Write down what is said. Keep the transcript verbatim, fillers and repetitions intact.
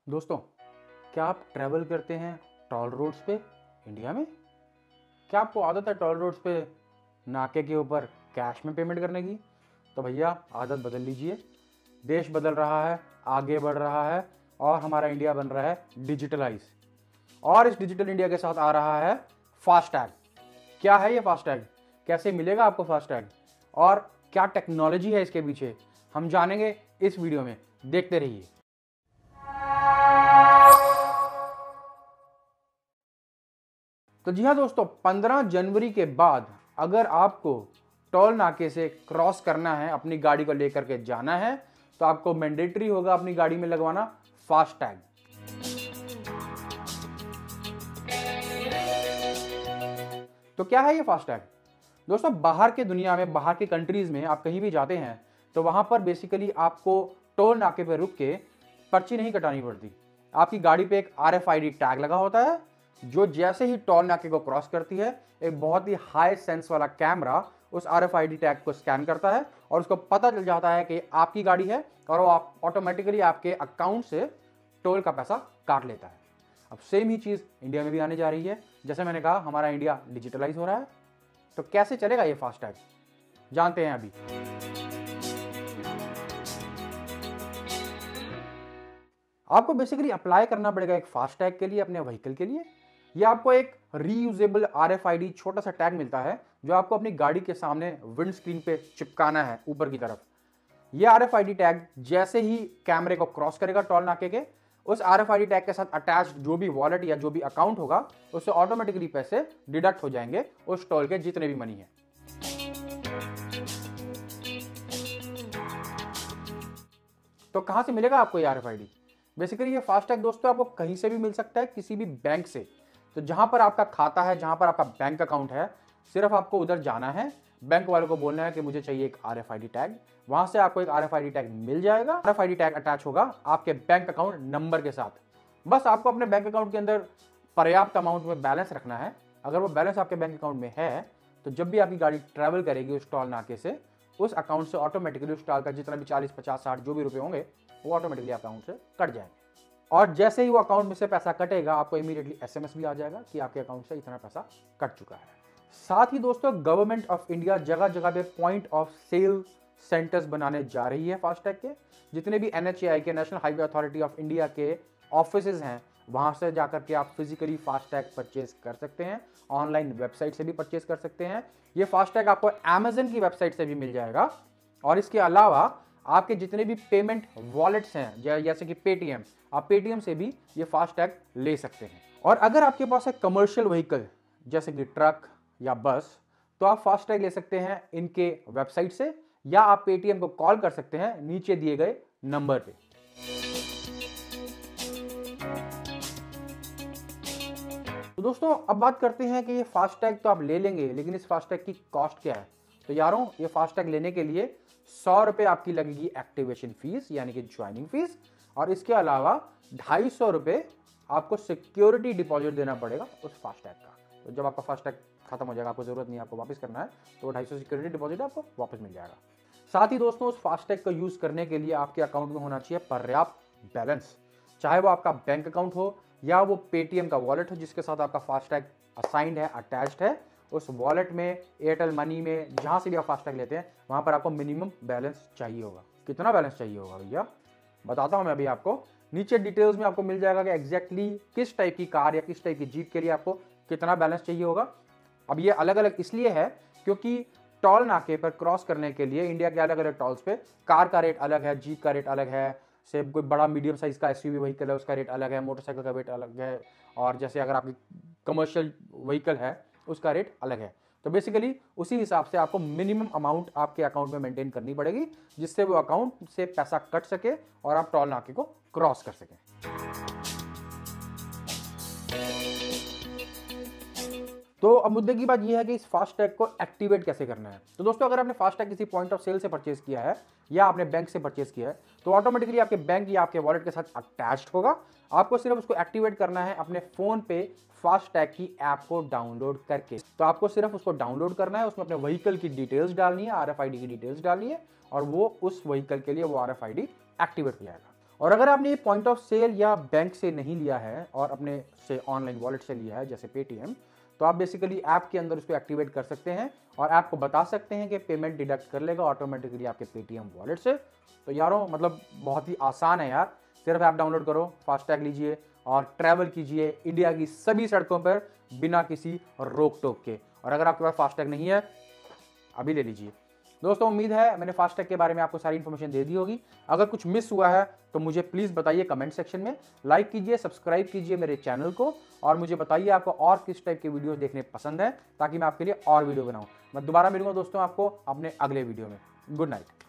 दोस्तों, क्या आप ट्रैवल करते हैं टोल रोड्स पे इंडिया में? क्या आपको आदत है टोल रोड्स पे नाके के ऊपर कैश में पेमेंट करने की? तो भैया आदत बदल लीजिए। देश बदल रहा है, आगे बढ़ रहा है और हमारा इंडिया बन रहा है डिजिटलाइज। और इस डिजिटल इंडिया के साथ आ रहा है फास्टैग। क्या है ये फास्टैग? कैसे मिलेगा आपको फास्टैग? और क्या टेक्नोलॉजी है इसके पीछे? हम जानेंगे इस वीडियो में। देखते रहिए। तो जी हाँ दोस्तों, पंद्रह जनवरी के बाद अगर आपको टोल नाके से क्रॉस करना है, अपनी गाड़ी को लेकर के जाना है, तो आपको मैंडेटरी होगा अपनी गाड़ी में लगवाना फास्टैग। तो क्या है ये फास्टैग? दोस्तों, बाहर के दुनिया में, बाहर की कंट्रीज में आप कहीं भी जाते हैं तो वहां पर बेसिकली आपको टोल नाके पे रुक के पर्ची नहीं कटानी पड़ती। आपकी गाड़ी पे एक R F I D tag लगा होता है, जो जैसे ही टोल नाके को क्रॉस करती है, एक बहुत ही हाई सेंस वाला कैमरा उस R F I D tag को स्कैन करता है और उसको पता चल जाता है कि आपकी गाड़ी है और वो आप ऑटोमेटिकली आपके अकाउंट से टोल का पैसा काट लेता है। अब सेम ही चीज़ इंडिया में भी आने जा रही है। जैसे मैंने कहा, हमारा इंडिया डिजिटलाइज हो रहा है। तो कैसे चलेगा ये फास्टैग, जानते हैं अभी। आपको बेसिकली अप्लाई करना पड़ेगा एक फास्टैग के लिए, अपने व्हीकल के लिए। ये आपको एक reusable R F I D छोटा सा टैग मिलता है, जो आपको अपनी गाड़ी के सामने विंड स्क्रीन पे चिपकाना है ऊपर की तरफ। ये R F I D tag जैसे ही कैमरे को क्रॉस करेगा टोल नाके के, उस R F I D tag के साथ अटैच्ड जो भी वॉलेट या जो भी अकाउंट होगा, उससे ऑटोमेटिकली पैसे डिडक्ट हो जाएंगे उस टोल के जितने भी मनी है। तो कहां से मिलेगा आपको ये R F I D? Basically ये फास्टैग दोस्तों आपको कहीं से भी मिल सकता है, किसी भी बैंक से। तो जहां पर आपका खाता है, जहां पर आपका बैंक अकाउंट है, सिर्फ आपको उधर जाना है, बैंक वालों को बोलना है कि मुझे चाहिए एक R F I D tag. वहां से आपको एक R F I D tag मिल जाएगा। R F I D tag attach होगा आपके बैंक अकाउंट नंबर के साथ। बस आपको अपने बैंक अकाउंट के अंदर पर्याप्त अमाउंट में बैलेंस रखना है। अगर वो बैलेंस आपके बैंक अकाउंट में है, तो जब भी आपकी गाड़ी ट्रैवल करेगी उस टोल नाके से, उस अकाउंट से ऑटोमेटिकली उस टोल का जितना भी चालीस पचास साठ जो भी रुपए होंगे, वो ऑटोमेटिकली अकाउंट से कट जाएंगे। और जैसे ही वो अकाउंट में से पैसा कटेगा, आपको इमीडिएटली एस एम एस भी आ जाएगा कि आपके अकाउंट से इतना पैसा कट चुका है। साथ ही दोस्तों, गवर्नमेंट ऑफ इंडिया जगह जगह पे पॉइंट ऑफ सेल सेंटर्स बनाने जा रही है फास्टैग के। जितने भी एन एच ए आई के, National Highway Authority of India के ऑफिसेज हैं, वहां से जाकर के आप फिजिकली फास्टैग परचेज कर सकते हैं। ऑनलाइन वेबसाइट से भी परचेज कर सकते हैं। ये फास्टैग आपको अमेजन की वेबसाइट से भी मिल जाएगा। और इसके अलावा आपके जितने भी पेमेंट वॉलेट्स हैं, जैसे कि पेटीएम, आप पेटीएम से भी ये फास्टैग ले सकते हैं। और अगर आपके पास है कमर्शियल व्हीकल जैसे कि ट्रक या बस, तो आप फास्टैग ले सकते हैं इनके वेबसाइट से, या आप पेटीएम को कॉल कर सकते हैं नीचे दिए गए नंबर पे। तो दोस्तों, अब बात करते हैं कि ये फास्टैग तो आप ले लेंगे, लेकिन इस फास्टैग की कॉस्ट क्या है। तो यारों, ये फास्टैग लेने के लिए सौ रुपए आपकी लगेगी एक्टिवेशन फीस, यानी कि ज्वाइनिंग फीस। और इसके अलावा ढाई सौ रुपए आपको सिक्योरिटी डिपॉजिट देना पड़ेगा उस फास्टैग का। तो जब आपका फास्टैग खत्म हो जाएगा, आपको जरूरत नहीं, आपको वापस करना है, तो ढाई सौ सिक्योरिटी डिपॉजिट आपको वापस मिल जाएगा। साथ ही दोस्तों, उस फास्टैग को यूज करने के लिए आपके अकाउंट में होना चाहिए पर्याप्त बैलेंस। चाहे वो आपका बैंक अकाउंट हो या वो पेटीएम का वॉलेट हो जिसके साथ आपका फास्टैग असाइंड है, अटैच्ड है। उस वॉलेट में, एयरटेल मनी में, जहां से भी आप फास्टैग लेते हैं, वहां पर आपको मिनिमम बैलेंस चाहिए होगा। कितना बैलेंस चाहिए होगा भैया, बताता हूं मैं अभी आपको। नीचे डिटेल्स में आपको मिल जाएगा कि एग्जैक्टली किस टाइप की कार या किस टाइप की जीप के लिए आपको कितना बैलेंस चाहिए होगा। अब ये अलग अलग इसलिए है क्योंकि टोल नाके पर क्रॉस करने के लिए इंडिया के अलग अलग टोल्स पे कार का रेट अलग है, जीप का रेट अलग है, से कोई बड़ा मीडियम साइज का एस यू वी व्हीकल है उसका रेट अलग है, मोटरसाइकिल का रेट अलग है, और जैसे अगर आपकी कमर्शियल व्हीकल है उसका रेट अलग है। तो बेसिकली उसी हिसाब से आपको मिनिमम अमाउंट आपके अकाउंट में मेंटेन करनी पड़ेगी, जिससे वो अकाउंट से पैसा कट सके और आप टोल नाके को क्रॉस कर सकें। तो अब मुद्दे की बात यह है कि इस फास्टैग को एक्टिवेट कैसे करना है। तो दोस्तों, अगर आपने फास्टैग किसी पॉइंट ऑफ सेल से परचेज किया है या आपने बैंक से परचेज किया है, तो ऑटोमेटिकली आपके बैंक या आपके वॉलेट के साथ अटैच्ड होगा। आपको सिर्फ उसको एक्टिवेट करना है अपने फोन पे फास्टैग की ऐप को डाउनलोड करके। तो आपको सिर्फ उसको डाउनलोड करना है, उसमें अपने व्हीकल की डिटेल्स डालनी है, आर एफ आई डी की डिटेल्स डालनी है, और वो उस व्हीकल के लिए वो R F I D activate हो जाएगा। और अगर आपने ये पॉइंट ऑफ सेल या बैंक से नहीं लिया है और अपने से ऑनलाइन वॉलेट से लिया है जैसे पेटीएम, तो आप बेसिकली ऐप के अंदर उसको एक्टिवेट कर सकते हैं और ऐप को बता सकते हैं कि पेमेंट डिडक्ट कर लेगा ऑटोमेटिकली आपके पेटीएम वॉलेट से। तो यारों मतलब बहुत ही आसान है यार, सिर्फ ऐप डाउनलोड करो, फास्टैग लीजिए और ट्रैवल कीजिए इंडिया की सभी सड़कों पर बिना किसी रोक टोक के। और अगर आपके पास फास्टैग नहीं है अभी ले लीजिए। दोस्तों उम्मीद है मैंने फास्टैग के बारे में आपको सारी इन्फॉर्मेशन दे दी होगी। अगर कुछ मिस हुआ है तो मुझे प्लीज़ बताइए कमेंट सेक्शन में, लाइक कीजिए, सब्सक्राइब कीजिए मेरे चैनल को और मुझे बताइए आपको और किस टाइप के वीडियो देखने पसंद है ताकि मैं आपके लिए और वीडियो बनाऊं। मैं दोबारा मिलूंगा दोस्तों आपको अपने अगले वीडियो में। Good night.